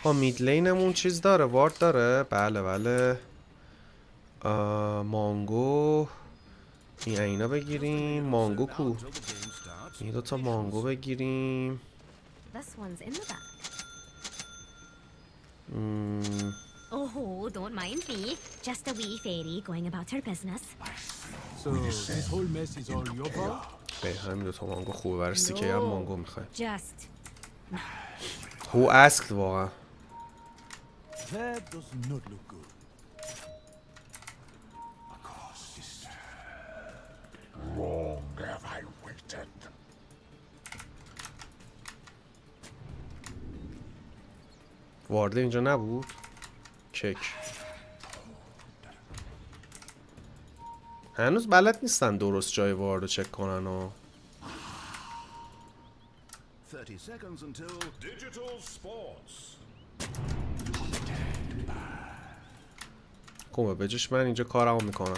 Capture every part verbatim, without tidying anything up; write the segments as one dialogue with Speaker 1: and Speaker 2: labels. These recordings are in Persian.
Speaker 1: ها میدلینمون چیز داره، وارد داره. بله بله. مانگو این اینا بگیریم. مانگو کو؟ این دوتا مانگو بگیریم. مم.
Speaker 2: Oh, don't mind me. Just a wee fairy going about her business.
Speaker 3: So this whole mess is all your fault?
Speaker 1: به همین دوتا مانگو خوبه، برای سیکه هم مانگو میخوایم.
Speaker 2: Just
Speaker 1: هو اسکد واقعا.
Speaker 3: That does not look good.
Speaker 4: Long have I waited.
Speaker 1: وارد اینجا نبود. کک هنوز بلد نیستن درست جای وارد رو چک کنن و
Speaker 5: thirty seconds until digital sports.
Speaker 1: خوبه بجش من اینجا کارمو میکنم.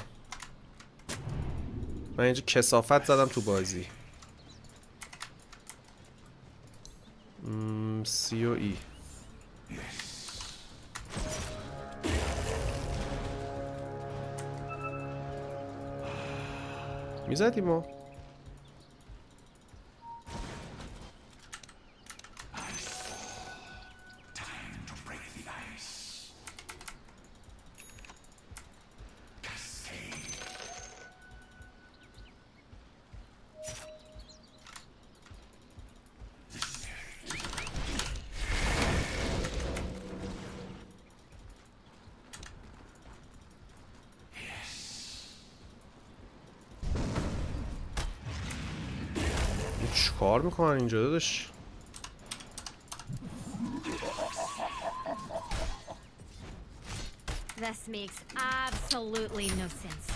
Speaker 1: من اینجا کثافت زدم تو بازی. مم، سی و ای میزدیم ما. چیکار میکنن اینجا داداش؟
Speaker 2: this makes absolutely no sense.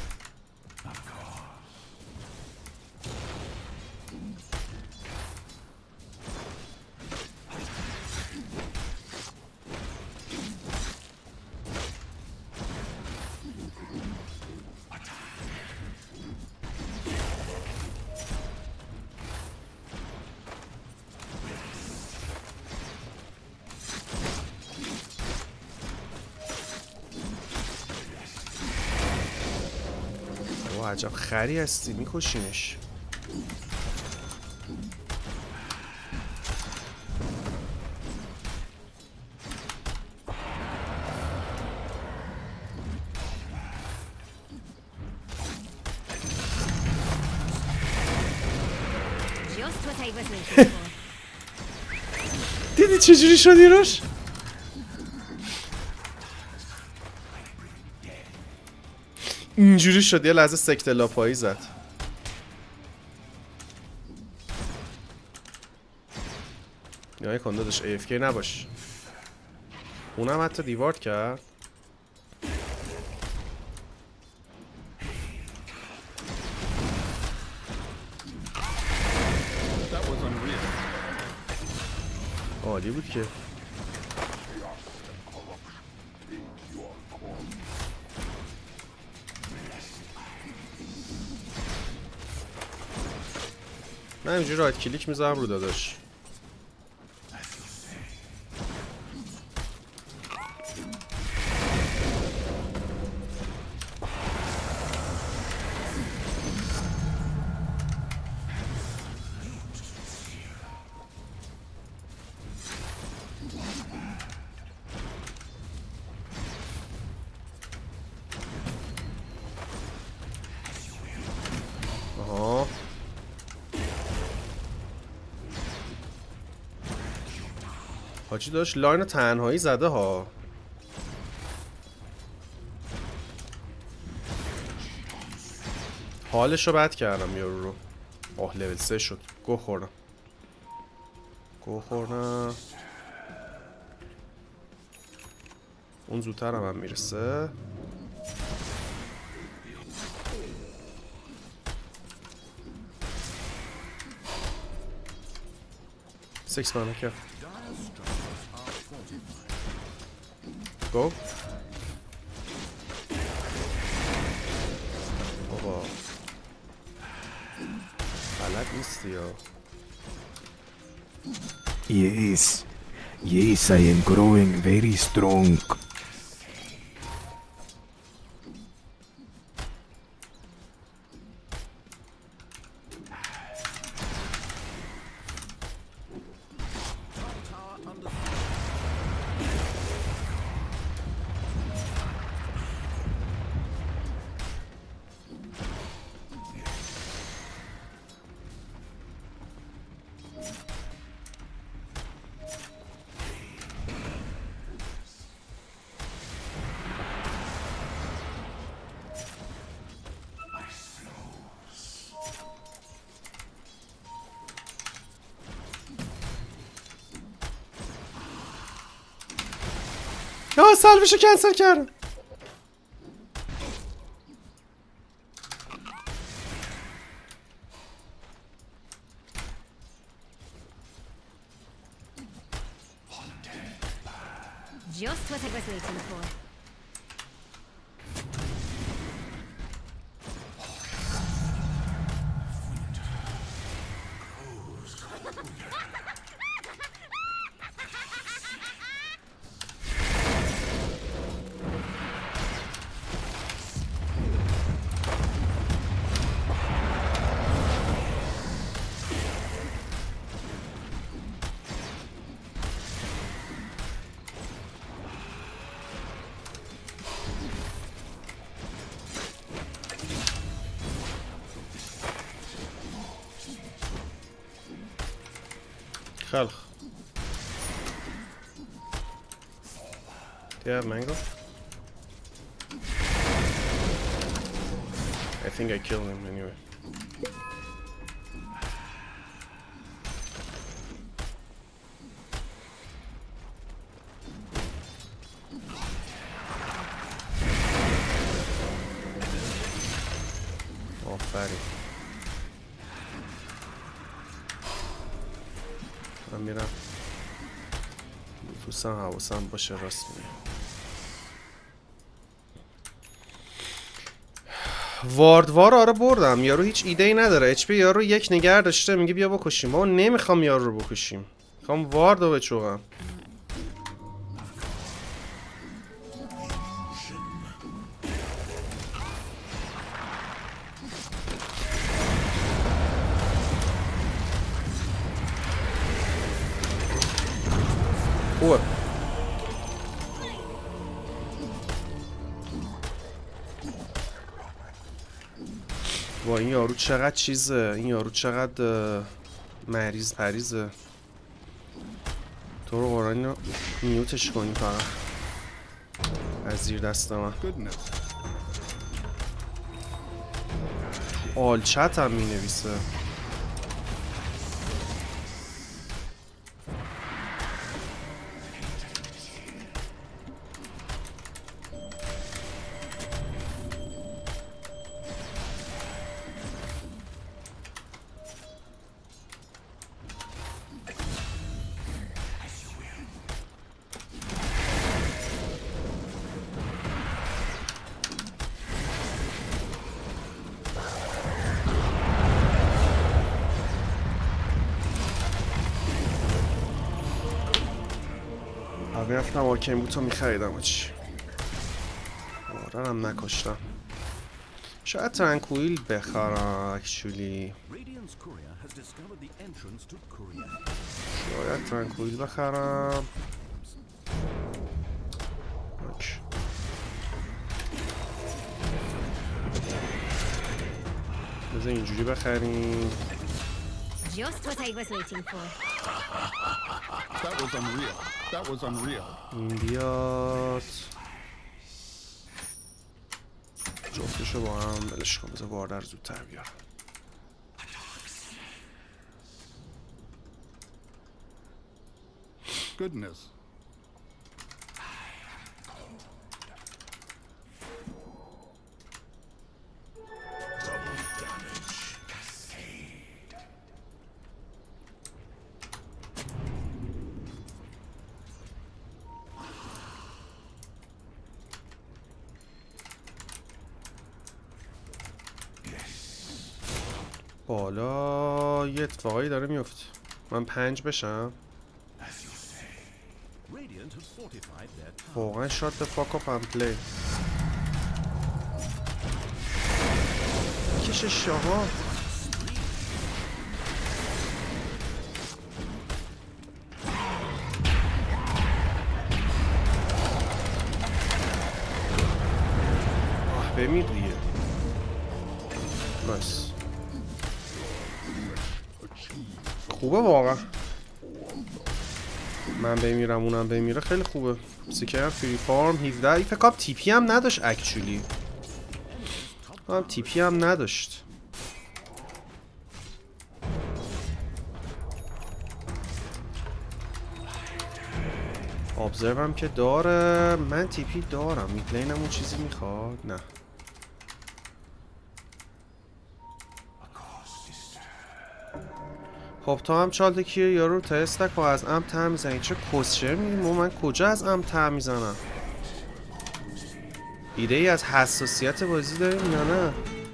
Speaker 1: عجب خری هستی، میکشینش. دیدی چجوری شدی روش؟ اینجوری شد یه لحظه سکته لاپایی زد. یا یک داداش ای اف کی نباش. اونم حتی دیوارد کرد. عالی بود که من اینجوری رایت کلیک میذارم رو داداش. آها حاجی داشت لاین تنهایی زده ها. حالشو بد کردم یارو رو. آه لول سه شد. گو خوردم گو خوردم. اون زودتر هم, هم میرسه. سیکس مانا کرد. گو بابا بلد نیستی یا
Speaker 6: Yes,
Speaker 3: Yes, I am growing very strong.
Speaker 1: آه سلوشو کنسل کردم.
Speaker 2: Just what I was waiting for.
Speaker 1: خلق. Do you have mango? I think I killed him anyway. آفرین. من میرم دوستم حواسم باشه راست میگه. واردوار آره بردم. یارو هیچ ایده ای نداره. اچ پی یارو یک نگر داشته میگه بیا بکشیم. ما نمیخوام یارو رو بکشیم. میخوام واردو بچوقم. خوبه. وا این یارو چقدر چیزه. این یارو چقدر مریض پریزه. تو رو قرآن اینو میوتش کنی فقط از زیر دست من. آلچت هم می نویسه. میرفتم آرکین بوتو میخریدم هاچی. آره هم نکشتم. شاید ترانکویل بخرم اکچولی. شاید ترانکویل بخرم. اوکی. بذار اینجوری بخریم.
Speaker 2: Just what I was waiting for.
Speaker 5: That was unreal. That was unreal.
Speaker 1: این بیاد. جفتشو با هم بلش کن. بذار واردر زودتر بیارم.
Speaker 5: Goodness.
Speaker 1: بالا یه اتفاقایی داره میفته. من پنج بشم. واقعا شات the fuck up and play. کش شاها. آه بمیر دیگه. نایس. خوبه واقعا. من بمیرم اونم بمیره خیلی خوبه. سیکر فری فارم هفده. این فکر کنم تی پی هم نداشت اکچولی. هم تی پی هم نداشت. ابزرو هم که داره. من تی پی دارم. میدلینم اون چیزی میخواد؟ نه. خب تو هم چالت کیه یارو تست نکن از ام ته میزنی. چه کسچر میگیم؟ من کجا از ام ته میزنم؟ ایده ای از حساسیت بازی داریم یا نه؟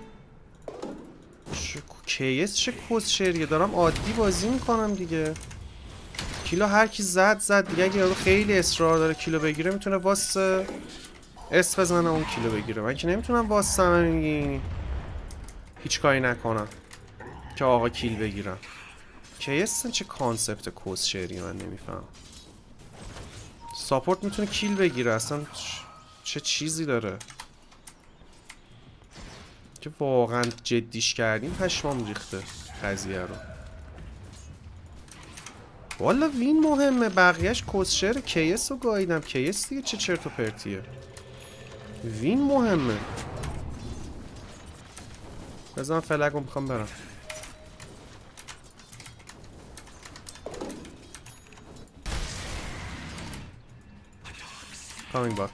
Speaker 1: کیس چه کسچریه؟ دارم عادی بازی میکنم دیگه. کیلو هر کی زد زد دیگه. اگه یارو خیلی اصرار داره کیلو بگیره میتونه واسه اس بزنه اون کیلو بگیره. من که نمیتونم واسه میگی هیچ کاری نکنم که آقا کیل بگیرم. کیس چه کانسپت کسچری من نمیفهم. ساپورت میتونه کیل بگیره اصلا چه چیزی داره که واقعا جدیش کردیم پشمام ریخته قضیه رو. والا وین مهمه بقیهش کسچر. کیس رو گاییدم. کیس دیگه چه چرت و پرتیه. وین مهمه. بزن فلگ رو میخوام برم. Coming bot.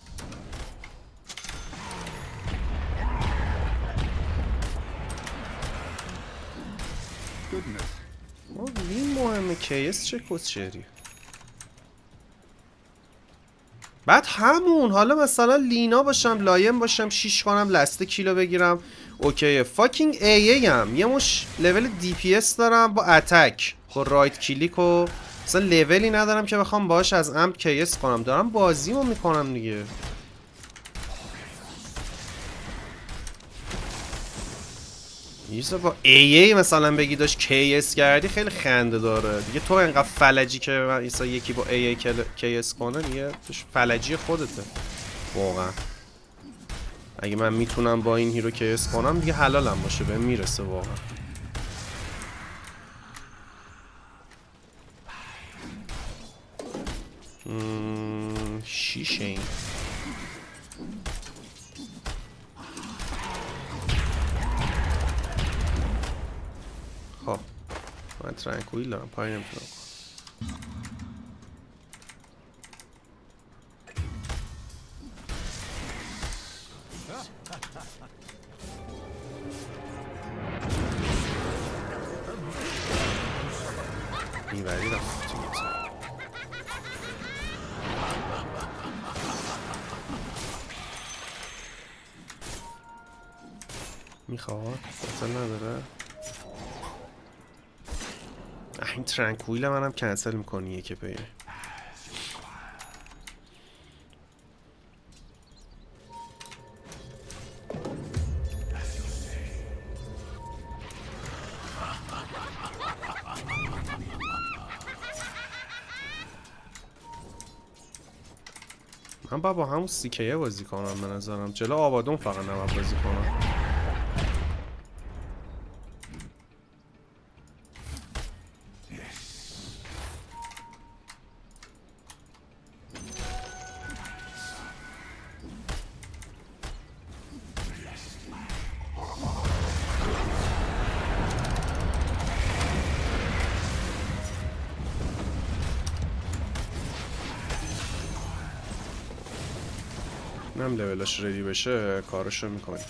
Speaker 5: Goodness.
Speaker 1: وین مهمه. کیس چه کسچری. بعد همون حالا مثلا لینا باشم لایم باشم شیش کنم لسته کیلو بگیرم اوکیه. فاکینگ ای ای هم یه مش لول دی پی اس دارم با اتک با رایت کلیک و مثلا لولی ندارم که بخوام باش از امپ کیس کنم. دارم بازیمو میکنم دیگه. یه با ای ای مثلا بگی داشت کیس کردی خیلی خنده داره دیگه. تو انقدر فلجی که مثلا یکی با ای ای کیس کنه دیگه توش فلجی خودته واقعا. اگه من میتونم با این هیرو کیس کنم دیگه حلالم باشه بهم میرسه واقعا. مم... شیشه این خب من ترانکویل دارم پای نمیتونم میبری رفت میخواد اصلا نداره. این ترانکویل منم کنسل میکنی یکی پیه. من با همون سیکیه بازی کنم به نظرم. جلو آبادون فقط نباید بازی کنم. نم لولاش ردی بشه کارشو میکنی.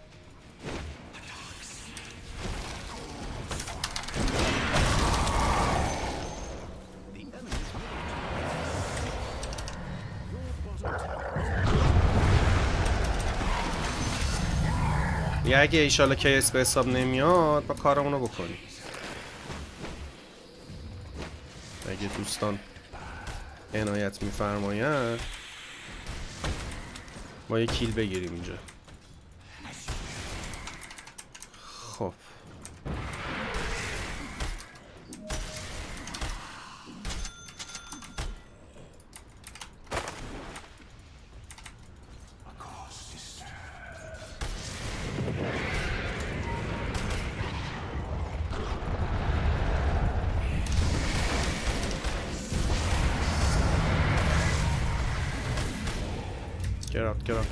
Speaker 1: یه اگه ایشالا کیس به حساب نمیاد با کارمونو بکنی. اگه دوستان عنایت میفرمایند ما یه کیل بگیریم اینجا. خب Get up, get up.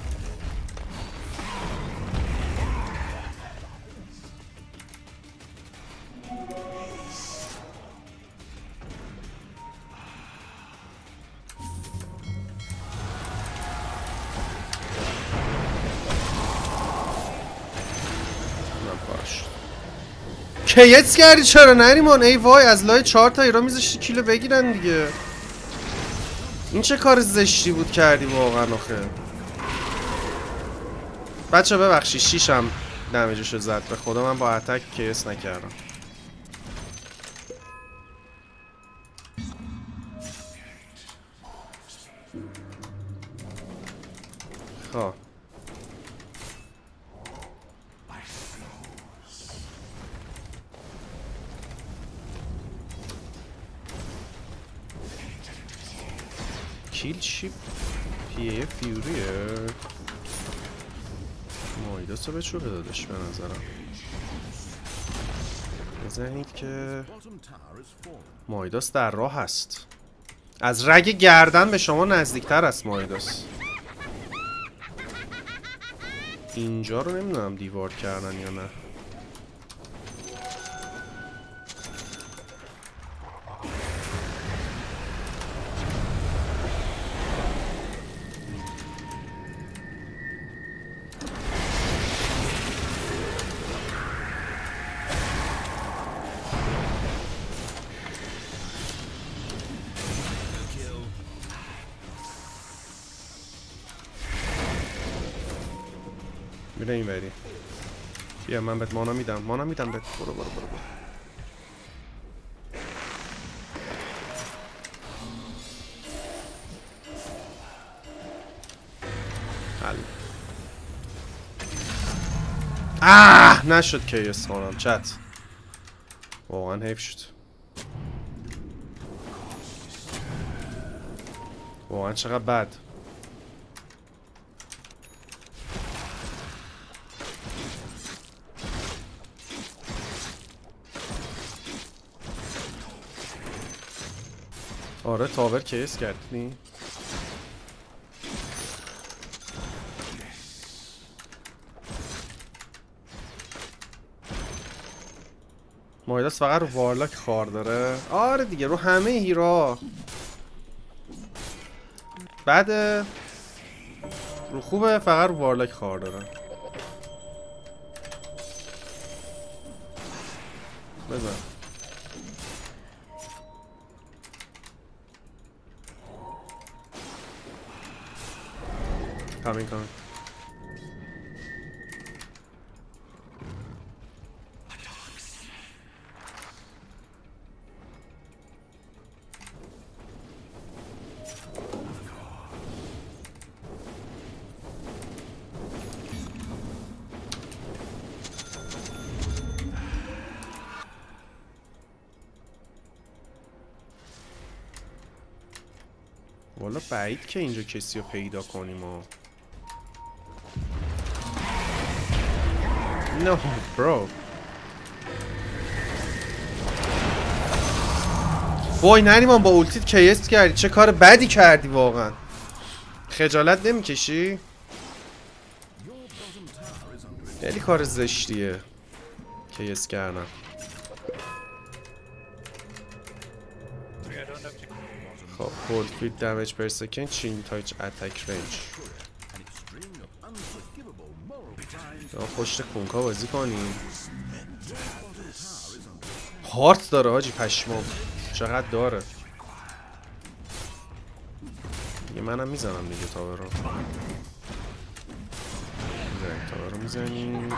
Speaker 1: کیت کردی چرا نریمان؟ ای وای از لای چهار تا ایران میذاشتی کیلو بگیرن دیگه. این چه کار زشتی بود کردی واقعا آخه. بچه ببخشی شیشم دمیجشو زد به خدا من با اتک کیس نکردم. خب کیل چی؟ پیه فیوریه مایداس رو به چوبه دادش به نظرم. بزنید که مایداس در راه هست. از رگ گردن به شما نزدیکتر است مایداس. اینجا رو نمیدونم دیوار کردن یا نه. میره این وری. بیا من بهت مانا میدم مانا میدم بهت. برو برو برو برو. حل. آه نشد که یس کنم چت. واقعا حیف شد. واقعا چقدر بد. آره تاور کیس کردی. مایداس فقط رو وارلاک خار داره. آره دیگه رو همه هیرا. بعد رو خوبه فقط رو وارلاک خار داره. بزن Coming, coming. والا بعید که اینجا کسی رو پیدا کنیم و No, bro. وای نریمان با اولتیت کیست کردی. چه کار بدی کردی واقعا. خجالت نمیکشی؟ خیلی کار زشتیه کیست کردن. خب cold feet damage per second change touch attack range. یا پشت کونکا بازی کنیم. هارت داره حاجی پشمام. چقدر داره. دیگه منم میزنم دیگه تاور رو. میزنیم تاور رو میزنیم.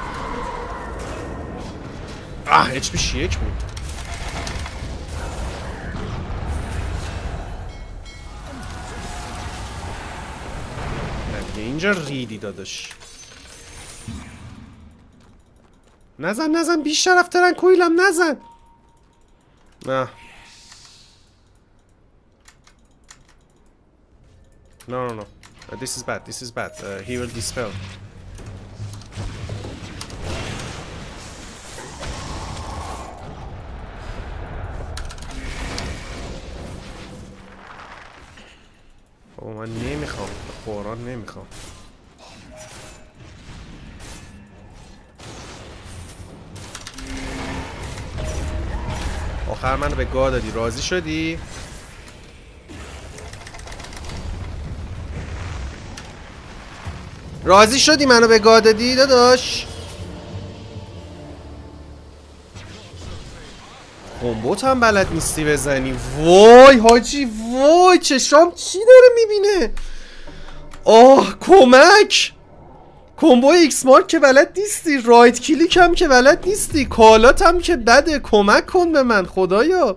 Speaker 1: آه اچ پیش یک بود. دیگه. اینجا ریدی داداش. نزن نزن بیشتر رفترن کویلم نزن. نه No, no, no. Uh, this is bad. This is bad. Uh, he will dispel. او من نمیخوام. قرآن نمیخوام. آخر منو به گاه دادی. راضی شدی؟ راضی شدی منو به گاه دادی داداش؟ کمبوت هم بلد نیستی بزنی. وای حاجی وای چشام چی داره میبینه. آه کمک. کمبو ایکس مارک که بلد نیستی. رایت کلیک هم که بلد نیستی. کالات هم که بده. کمک کن به من خدایا.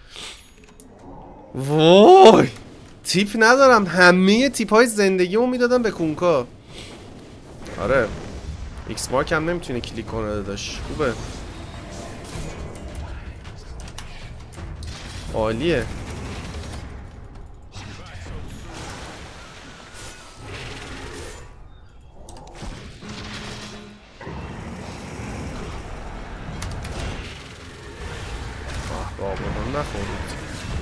Speaker 1: وای تیپ ندارم. همه تیپ های زندگیمو میدادم به کونکا. آره ایکس مارک هم نمیتونه کلیک کنه داداش. خوبه عالیه. آبادان نخورید.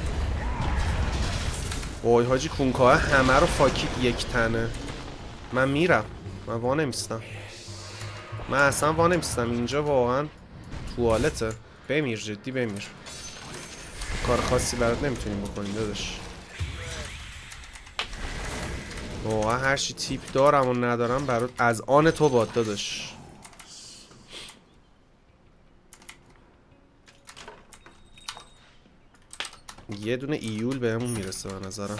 Speaker 1: وای حاجی کونکاه همه رو فاکید یک تنه. من میرم. من وا نمیستم. من اصلا وا نمیستم. اینجا واقعا توالته. بمیر جدی بمیر. کار خاصی برات نمیتونیم بکنیم داداش. واقعا هرچی تیپ دارم و ندارم برات از آن تو باد داداش. یه دونه ایول بهمون میرسه به نظرم.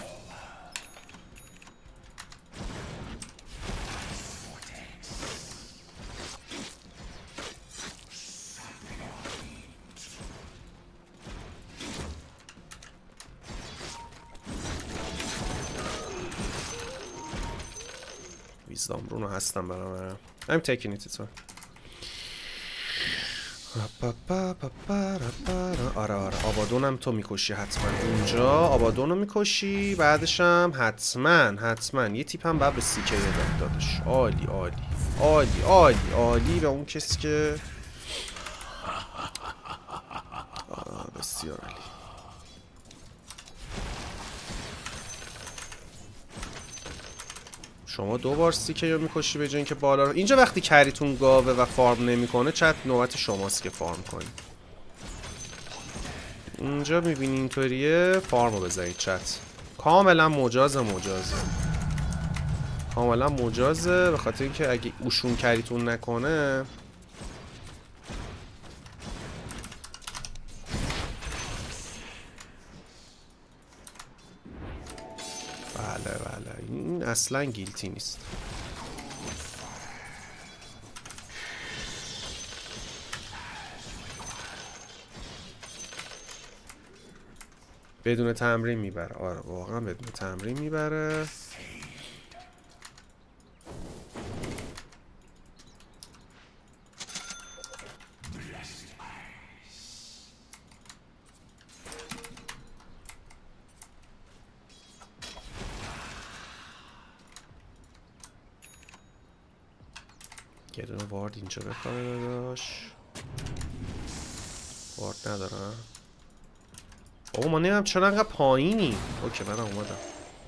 Speaker 1: ویزدام رونو هستم برام. I'm taking it it's fine. آره آره آبادونم تو میکشی حتما. اونجا آبادونو میکشی. بعدش هم حتما حتما یه تیپ هم باید به سیکه داد دادش. عالی عالی عالی عالی عالی به اون کسی که آه بسیار عالی. شما دو بار سیکه رو میکشی به جای اینکه بالا رو. اینجا وقتی کریتون گاوه و فارم نمیکنه چت نوبت شماست که فارم کنید. اینجا میبینی اینطوریه فارمو بزنید چت. کاملا مجازه مجازه کاملا مجازه به خاطر اینکه اگه اوشون کریتون نکنه بله بله این اصلا گیلتی نیست. بدون تمرین میبره. آره واقعا بدون تمرین میبره. یه دونه وارد اینجا بخواه داداش. وارد ندارم. بابا ما نمیم چرا انقدر پایینی. اوکی من اومدم.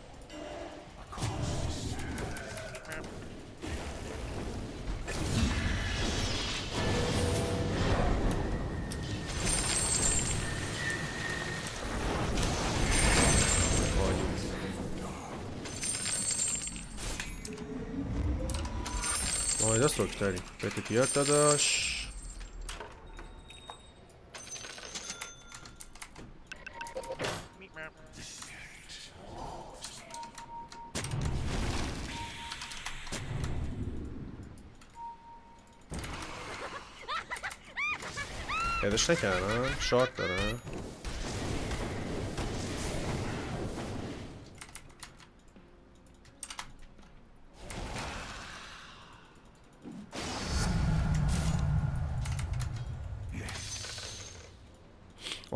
Speaker 1: مایدا سوک داریم. بهت بیاد داداش. پیداش نکردم. شارت دارم.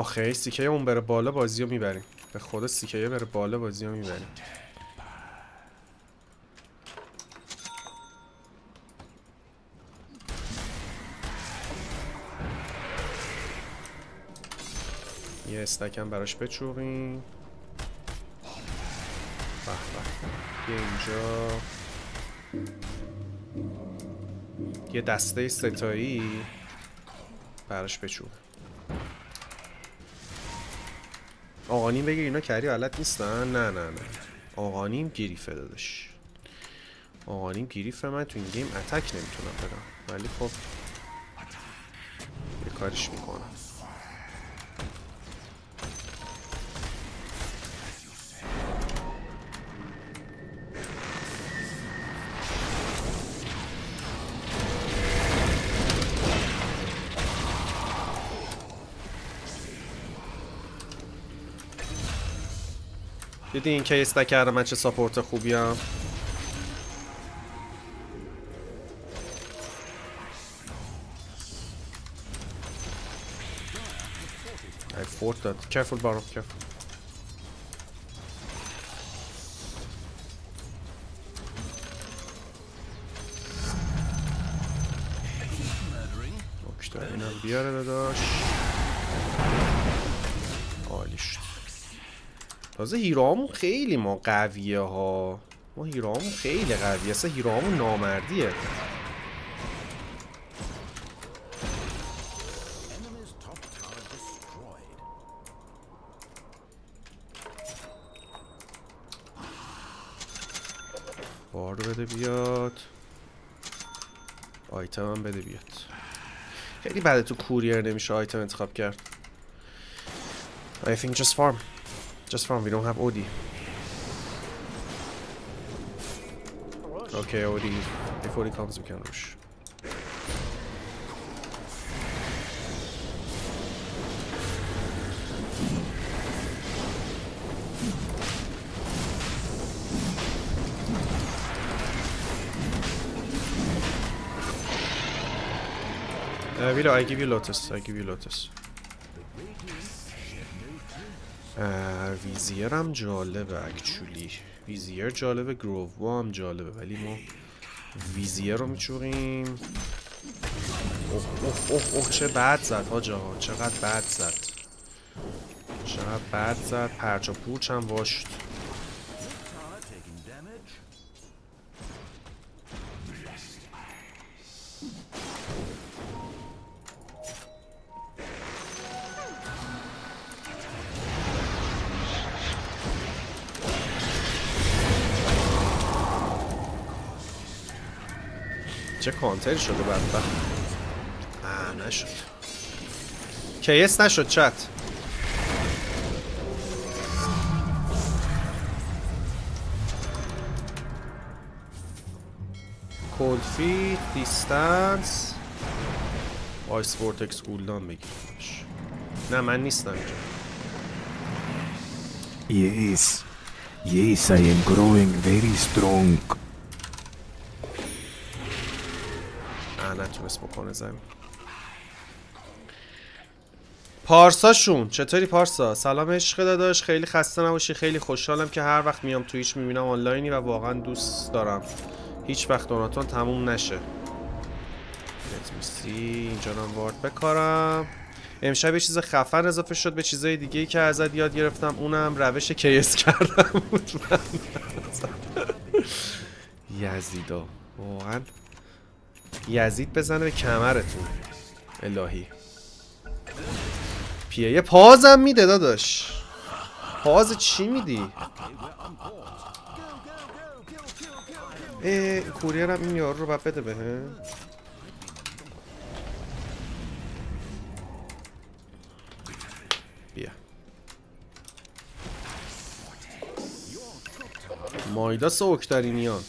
Speaker 1: آخه سیکه اون بره بالا بازی رو میبریم. به خدا سیکه بره بالا بازی رو میبریم. یه استکم براش بچوقیم. به به. یه اینجا یه دسته ستایی براش بچوقیم. آقانیم بگیر، اینا کری حالت نیستن. نه نه نه آقانیم گریفه دادش. آقانیم گریفه. من تو این گیم اتک نمیتونم بدم ولی خب یه کارش میکنم. دیدی این که استک کردم من چه ساپورت خوبی هم. ای فورت داد. careful بارو careful. نکته اینم بیاره داداش. عالی شد. تازه هیروامون خیلی ما قویه ها. ما هیروامون خیلی قویه. اصلا هیروامون نامردیه. بار بده بیاد. آیتم هم بده بیاد. خیلی بده تو کوریر نمیشه آیتم انتخاب کرد. I think just farm. Just farm, we don't have O D. Okay, O D. If O D comes, we can rush. Uh, Vito, I give you Lotus. I give you Lotus. ویزیر هم جالبه اکچولی. ویزیر جالبه، گروو هم جالبه ولی ما ویزیر رو میچوریم. اوه اوه اوه اوه چه بد زد حاجا. چقدر بد زد. چقدر بد زد. پرچا پورچ هم واشت. چه کانتری شده بدبخت. آه نشد. کیس نشد چت. کولفی دیستنس آیس وورتکس کولدان بگیرمش. نه من نیستم اینجا.
Speaker 6: Yes. Yes, I am growing very strong.
Speaker 1: نتونست بکنه زمین. پارساشون چطوری پارسا؟ سلام عشق داداش. خیلی خسته نباشی. خیلی خوشحالم که هر وقت میام تویچ میبینم آنلاینی و واقعا دوست دارم هیچ وقت دوناتون تموم نشه. نتمیسی اینجا هم وارد بکارم. امشب یه چیز خفن اضافه شد به چیزای دیگه ای که ازت یاد گرفتم. اونم روش کیس کردم بود. یزیدا واقعا یزید بزنه به کمرتون الهی. پیه یه پازم میده داداش. پاز چی میدی؟ اه کوریر هم این یارو رو باید بده بهه. بیا مایداس اوکتارینیان.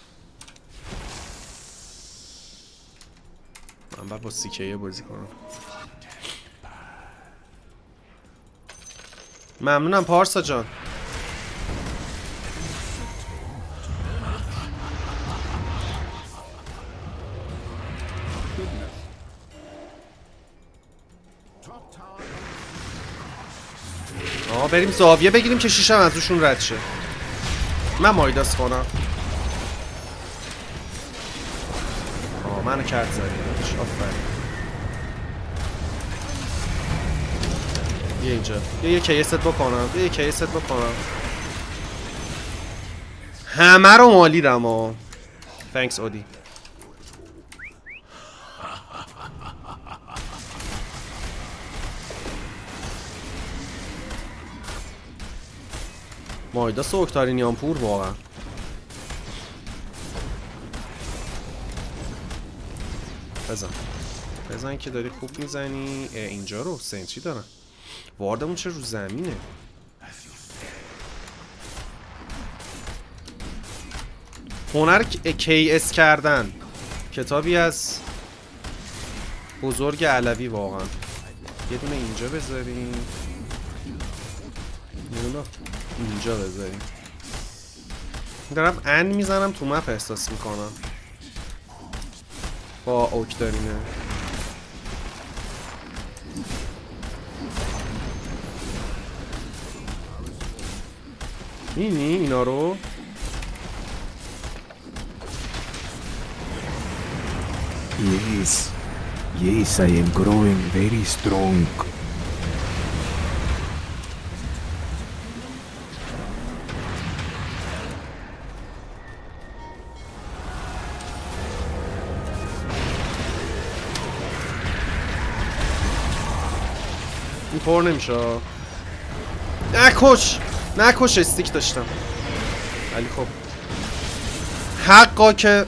Speaker 1: من باید با سیکیه بازی کنم. ممنونم پارسا جان. بریم زاویه بگیریم که شیشم از روشون رد شه. من مایداس کنم. آه منو کرد زدی. آفرین. یه اینجا یه یه کیست بکنم. یه یه کیست بکنم. همه رو مالی رم ها. Thanks اودی. مایداس و اکتارینیان پور واقعا. بزن بزن که داری خوب میزنی. اینجا رو سنچی دارن. واردمون چه رو زمینه. هنر کی اس کردن کتابی از بزرگ علوی واقعا. یه دونه اینجا بذاریم. یه اینجا بذاریم. دارم ان میزنم تو مپ احساس میکنم با اوکتارینه. می‌بینی اینا رو؟
Speaker 6: Yes. Yes, I am growing very strong.
Speaker 1: این پر نمیشه. نکش نکش استیک داشتم ولی خب حقا که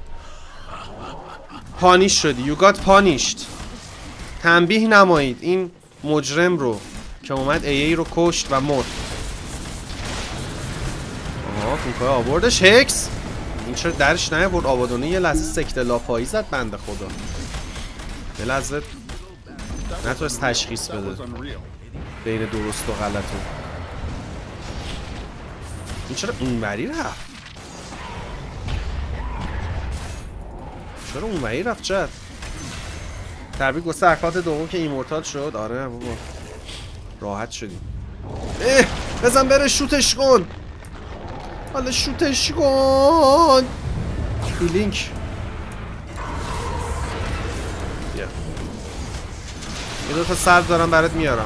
Speaker 1: پانیش شدی. You got punished. تنبیه نمایید این مجرم رو که اومد ای ای رو کشت و مرد. آها کونکای آوردش. هکس این چرا درش نیاورد؟ آبادونه یه لحظه سکته لاپایی زد بنده خدا. یه لحظه نتونست تشخیص بده بین درست و غلط. این چرا اونوری رفت؟ چرا اونوری رفت؟ چرا؟ تبریک واسه اکانت دوم که ایمورتال شد. آره بابا راحت شدیم. اه بزن بره شوتش کن. حالا شوتش کن. هیلینک بیا. یه دو تا سرد دارم برات میارم.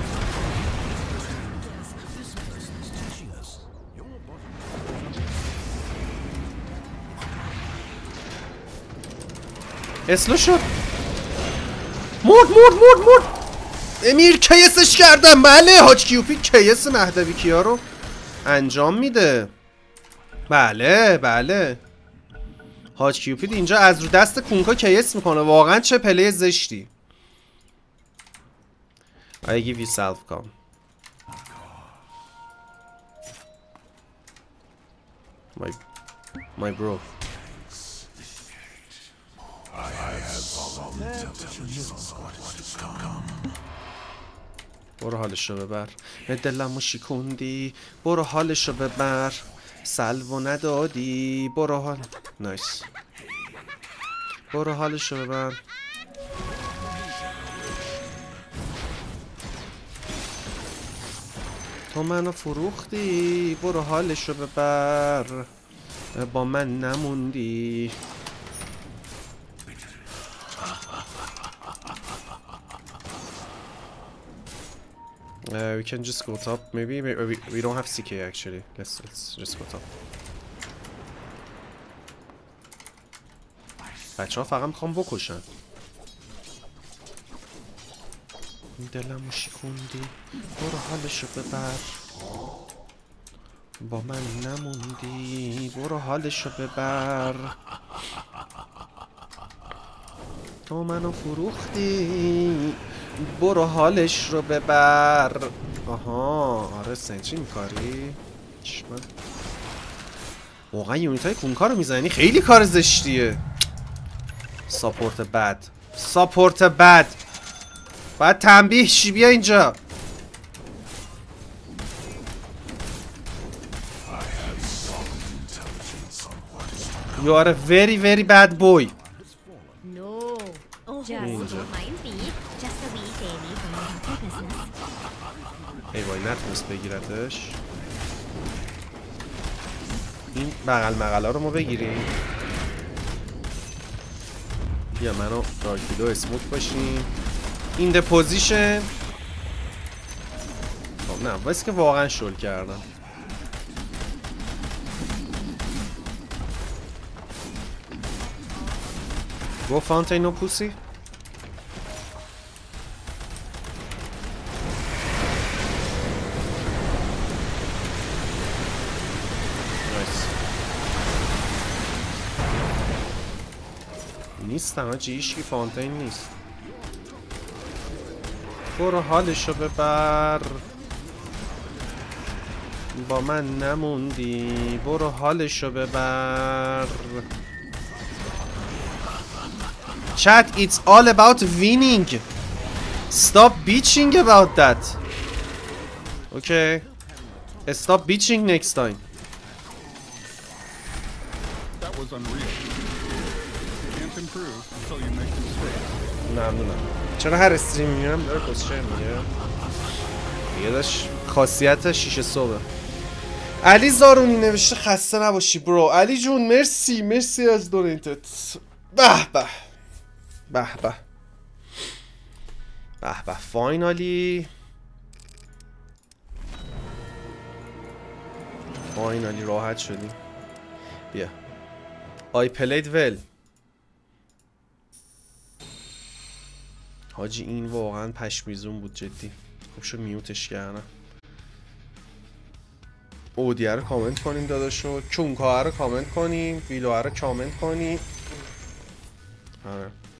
Speaker 1: اسلو شد. مرد مرد مرد مرد. امیر کیسش کردم. بله حاج کیوپی کیس مهدوی کیا رو انجام میده. بله بله حاج کیوپید اینجا از رو دست کونکا کیس میکنه. واقعا چه پلی زشتی. I give you self com. My my bro. برو حالشو ببر. دلمو شکوندی. برو حالشو ببر. سلوو ندادی. برو حال نایس. برو حالشو ببر. تو منو فروختی. برو حالشو ببر. با من نموندی. Uh, we can just go top, maybe. We, we, we don't have C K actually. Let's let's just go top. بچه ها فقط میخوام بکشن. دلمو شکوندی. برو حالشو ببر. با من نموندی. برو حالشو ببر. تو منو فروختی. برو حالش رو ببر. آها آره سنچی میکاری. چشمه واقعا یونیت های کونکا رو میزنی خیلی کار زشتیه. ساپورت بد. ساپورت بد. باید تنبیه شی. بیا اینجا. You are a very very bad boy.
Speaker 2: No. Oh, just
Speaker 1: Angel.
Speaker 2: don't mind me. Just a wee fairy going about her business.
Speaker 1: ای وای نتونست بگیرتش. این بغل مغلا رو ما بگیریم. بیا منو دارکیلو اسموک باشیم. این ده پوزیشن. خب نه واسه که واقعا شل کردم. گو فانتینو پوسی. نیستم هاچی هیچکی فانتین نیست. برو حالشو ببر. با من نموندی. برو حالشو ببر. Chat, it's all about winning. Stop bitching about that. Okay. Stop bitching next time.
Speaker 5: That was unreal. You can't improve until you make mistakes.
Speaker 1: ممنونم. چرا هر استریم میگم داره کسچه میگه؟ یه داشت خاصیت شیشه صبح. علی زارونی نوشته خسته نباشی برو. علی جون مرسی مرسی از دونیتت. به به به به به به فاینالی فاینالی راحت شدیم. بیا I played well. حاجی این واقعا پشمیزون بود جدی. خوب شد میوتش کردم. اودیه رو کامنت کنیم داداشو. کونکا رو کامنت کنیم. ویلوه رو کامنت کنیم. آره